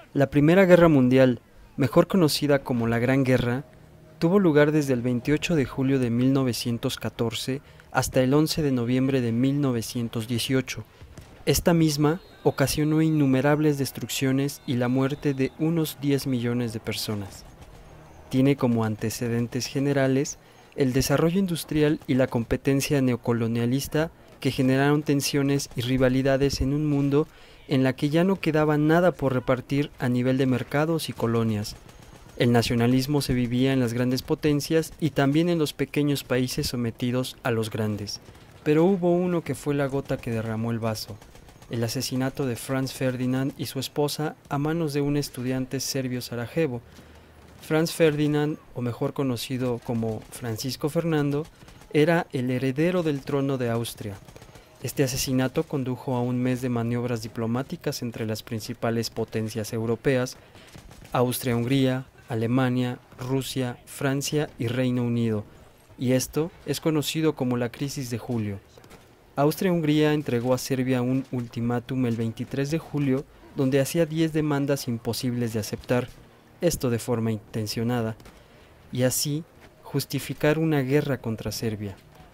La Primera Guerra Mundial, mejor conocida como la Gran Guerra, tuvo lugar desde el 28 de julio de 1914 hasta el 11 de noviembre de 1918. Esta misma ocasionó innumerables destrucciones y la muerte de unos 10 millones de personas. Tiene como antecedentes generales el desarrollo industrial y la competencia neocolonialista que generaron tensiones y rivalidades en un mundo en la que ya no quedaba nada por repartir a nivel de mercados y colonias. El nacionalismo se vivía en las grandes potencias y también en los pequeños países sometidos a los grandes. Pero hubo uno que fue la gota que derramó el vaso: el asesinato de Franz Ferdinand y su esposa a manos de un estudiante serbio Sarajevo. Franz Ferdinand, o mejor conocido como Francisco Fernando, era el heredero del trono de Austria. Este asesinato condujo a un mes de maniobras diplomáticas entre las principales potencias europeas: Austria-Hungría, Alemania, Rusia, Francia y Reino Unido, y esto es conocido como la Crisis de Julio. Austria-Hungría entregó a Serbia un ultimátum el 23 de julio donde hacía 10 demandas imposibles de aceptar, esto de forma intencionada, y así justificar una guerra contra Serbia.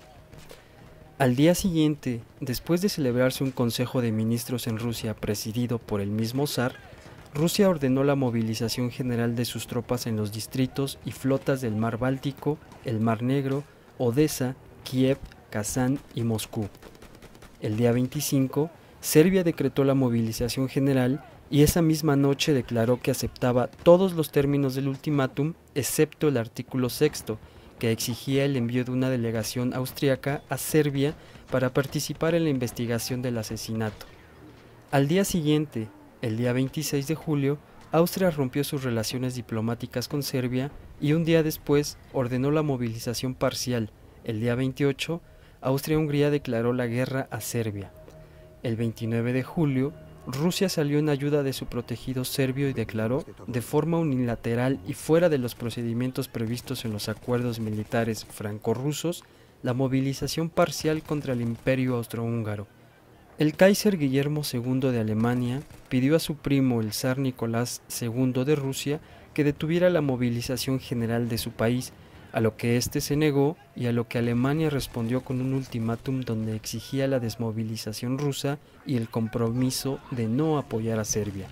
Al día siguiente, después de celebrarse un consejo de ministros en Rusia presidido por el mismo zar, Rusia ordenó la movilización general de sus tropas en los distritos y flotas del Mar Báltico, el Mar Negro, Odessa, Kiev, Kazán y Moscú. El día 25, Serbia decretó la movilización general y esa misma noche declaró que aceptaba todos los términos del ultimátum excepto el artículo 6, que exigía el envío de una delegación austriaca a Serbia para participar en la investigación del asesinato. Al día siguiente, el día 26 de julio, Austria rompió sus relaciones diplomáticas con Serbia y un día después ordenó la movilización parcial. El día 28, Austria-Hungría declaró la guerra a Serbia. El 29 de julio, Rusia salió en ayuda de su protegido serbio y declaró, de forma unilateral y fuera de los procedimientos previstos en los acuerdos militares franco-rusos, la movilización parcial contra el Imperio austrohúngaro. El Kaiser Guillermo II de Alemania pidió a su primo el zar Nicolás II de Rusia que detuviera la movilización general de su país, a lo que éste se negó y a lo que Alemania respondió con un ultimátum donde exigía la desmovilización rusa y el compromiso de no apoyar a Serbia.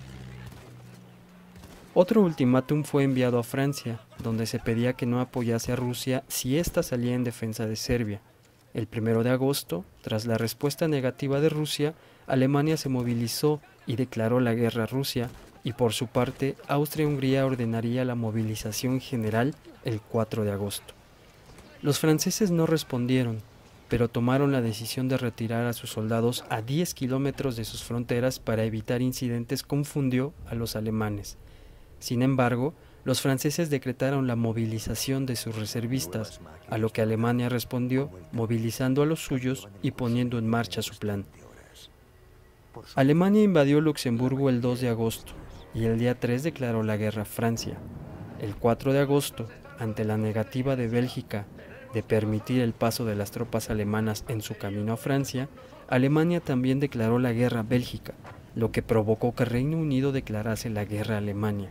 Otro ultimátum fue enviado a Francia, donde se pedía que no apoyase a Rusia si ésta salía en defensa de Serbia. El 1 de agosto, tras la respuesta negativa de Rusia, Alemania se movilizó y declaró la guerra a Rusia, y por su parte Austria-Hungría ordenaría la movilización general el 4 de agosto. Los franceses no respondieron, pero tomaron la decisión de retirar a sus soldados a 10 kilómetros de sus fronteras para evitar incidentes. Confundió a los alemanes. Sin embargo, los franceses decretaron la movilización de sus reservistas, a lo que Alemania respondió movilizando a los suyos y poniendo en marcha su plan. Alemania invadió Luxemburgo el 2 de agosto y el día 3 declaró la guerra a Francia. El 4 de agosto, ante la negativa de Bélgica de permitir el paso de las tropas alemanas en su camino a Francia, Alemania también declaró la guerra a Bélgica, lo que provocó que Reino Unido declarase la guerra a Alemania.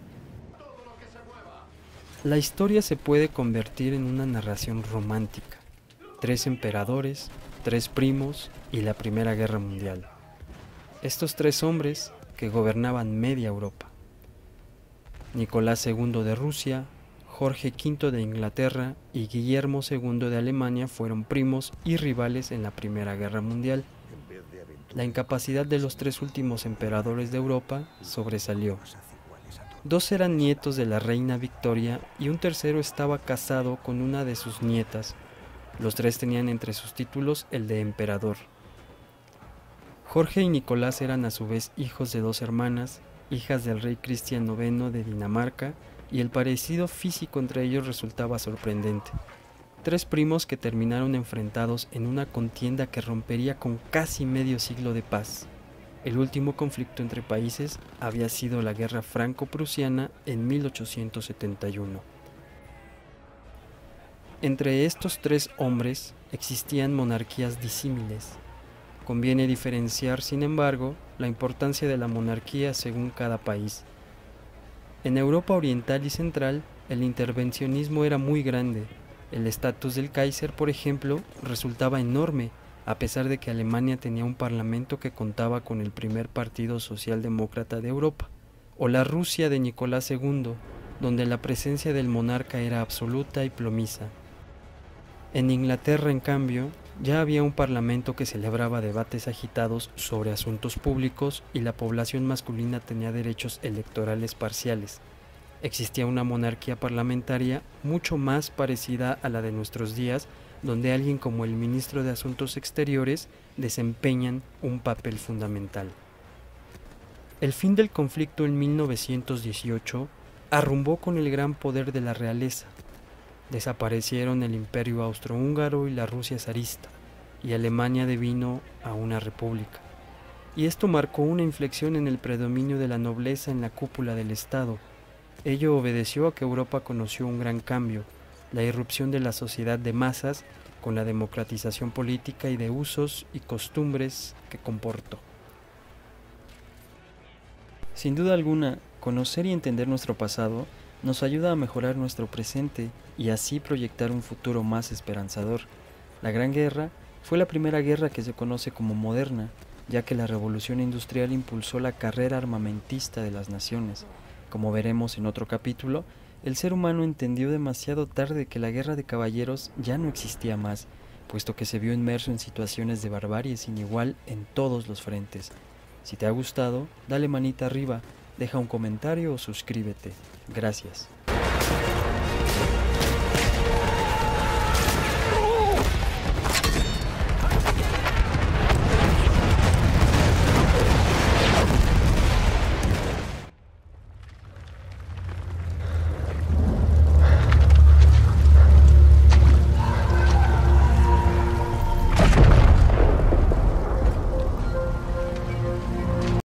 La historia se puede convertir en una narración romántica: 3 emperadores, 3 primos y la Primera Guerra Mundial. Estos 3 hombres que gobernaban media Europa. Nicolás II de Rusia, Jorge V de Inglaterra y Guillermo II de Alemania fueron primos y rivales en la Primera Guerra Mundial. La incapacidad de los 3 últimos emperadores de Europa sobresalió. 2 eran nietos de la reina Victoria y un tercero estaba casado con una de sus nietas. Los 3 tenían entre sus títulos el de emperador. Jorge y Nicolás eran a su vez hijos de 2 hermanas, hijas del rey Cristian IX de Dinamarca, y el parecido físico entre ellos resultaba sorprendente. 3 primos que terminaron enfrentados en una contienda que rompería con casi medio siglo de paz. El último conflicto entre países había sido la Guerra Franco-Prusiana en 1871. Entre estos 3 hombres existían monarquías disímiles. Conviene diferenciar, sin embargo, la importancia de la monarquía según cada país. En Europa Oriental y Central, el intervencionismo era muy grande. El estatus del Kaiser, por ejemplo, resultaba enorme, a pesar de que Alemania tenía un parlamento que contaba con el primer partido socialdemócrata de Europa, o la Rusia de Nicolás II, donde la presencia del monarca era absoluta y plomiza. En Inglaterra, en cambio, ya había un parlamento que celebraba debates agitados sobre asuntos públicos y la población masculina tenía derechos electorales parciales. Existía una monarquía parlamentaria mucho más parecida a la de nuestros días, donde alguien como el ministro de Asuntos Exteriores desempeñan un papel fundamental. El fin del conflicto en 1918 arrumbó con el gran poder de la realeza. Desaparecieron el Imperio Austrohúngaro y la Rusia zarista, y Alemania devino a una república. Y esto marcó una inflexión en el predominio de la nobleza en la cúpula del Estado. Ello obedeció a que Europa conoció un gran cambio, la irrupción de la sociedad de masas con la democratización política y de usos y costumbres que comportó. Sin duda alguna, conocer y entender nuestro pasado nos ayuda a mejorar nuestro presente y así proyectar un futuro más esperanzador. La Gran Guerra fue la primera guerra que se conoce como moderna, ya que la revolución industrial impulsó la carrera armamentista de las naciones. Como veremos en otro capítulo, el ser humano entendió demasiado tarde que la guerra de caballeros ya no existía más, puesto que se vio inmerso en situaciones de barbarie sin igual en todos los frentes. Si te ha gustado, dale manita arriba, deja un comentario o suscríbete. Gracias.